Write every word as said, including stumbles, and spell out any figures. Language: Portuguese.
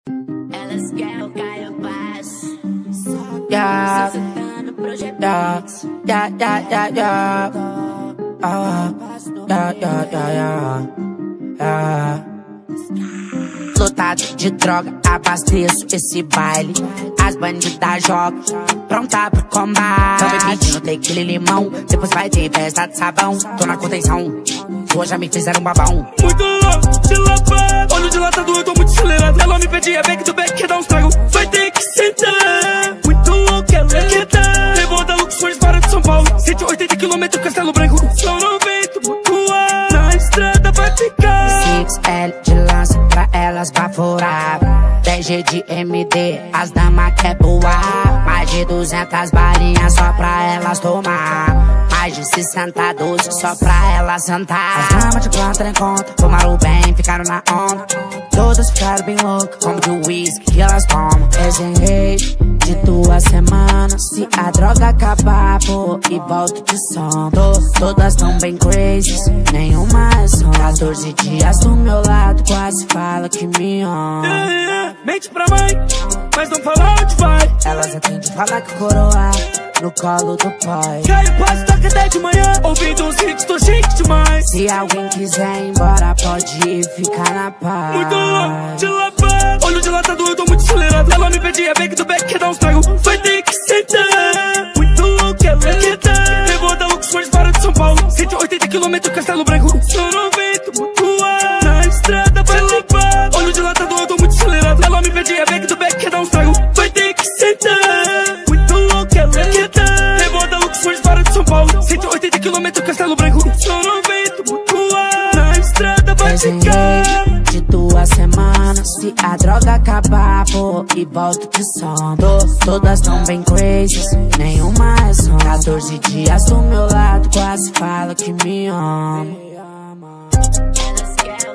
Elas querem o Caio Paz. Yeah, yeah, yeah, yeah, yeah, yeah. Ah, yeah, yeah, yeah, yeah, yeah. Lotado de droga, abasteço esse baile. As bandidas jogam, pronta pro combate. Tô me pedindo tequila e limão, depois vai ter festa de sabão. Tô na contenção, hoje já me fizeram babão. Muito louco, de lavado, olho dilatado, eu tô muito acelerado. Ela me pedia back to back, quer dar uns trago, vai ter que sentar. Muito louco, ela quer dar. Levou da Luxões para de São Paulo, cento e oitenta quilômetros, Castelo Branco. São noventa, muito ar, na estrada vai ficar. X L de lança pra elas baforar, dez G de M D, as damas quer voar. Mais de duzentas balinhas só pra elas tomar, mais de sessenta doces só pra elas sentar. As damas de planta em conta, tomaram bem, ficaram na onda. Todas ficaram bem loucas, como de whisky que elas tomam. Desenhei de duas semanas, se a droga acabar, pô, e volto de som. Todas tão bem crazy, nenhuma é som. quatorze dias do meu lado, quase fala que me ama. Yeah, yeah. Mente pra mãe, mas não fala onde vai. Elas atendem, fala que coroa no colo do pai. Caio Paz toca até de manhã, ouvindo uns hits, tô chique demais. Se alguém quiser ir embora, pode ir, ficar na paz. Muito louco, de lavado, olho dilatado, eu tô muito acelerado. Ela me pedia back to back, quer dar uns trago, vai ter que sentar. Muito louco, ela quer dar. Levou da Luxões para de São Paulo, cento e oitenta quilômetros, Castelo Branco. São noventa, muito ar, na estrada vai levar. Olho dilatado, eu tô muito acelerado. Ela me pedia back to back, quer dar uns trago, vai ter que sentar. Muito louco, ela quer dar. Levou da Luxões para de São Paulo, cento e oitenta quilômetros, Castelo Branco. São noventa, muito ar, na estrada vai ficar. De duas semanas, se a droga acabar, pô, e volto de som. Todas tão bem crazy, nenhuma é som. quatorze dias do meu lado, quase fala que me ama. Elas querem